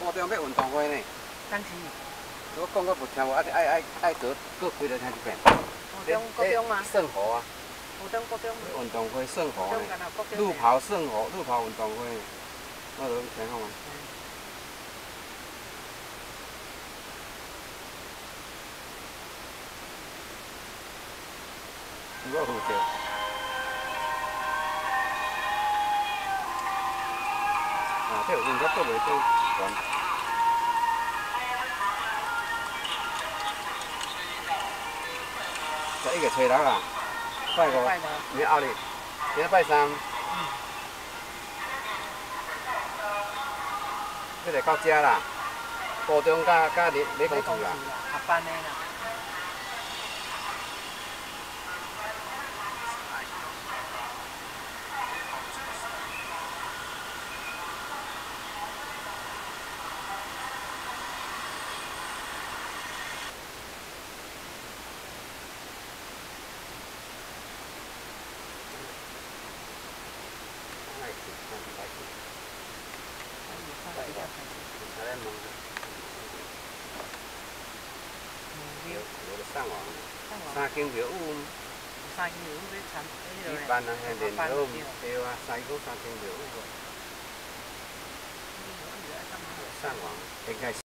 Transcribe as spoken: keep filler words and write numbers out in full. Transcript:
高中要运动会呢。 当时。 我讲我不听话，爱爱爱爱得各开来听一遍。 高中高中吗？ 圣河啊。 高中高中。 运动会圣河呢？路跑圣河，路跑运动会，我都听看嘛。我有着。啊，这有应该做袂做完。十一月初六啊，拜五，明后日，今仔拜三。这个到遮啦，高中甲甲理理工处啦。 合班的啦。 上网，三间庙宇， 三间庙宇要参，迄一般人遐练庙，对啊，三个三间庙宇。上网应该。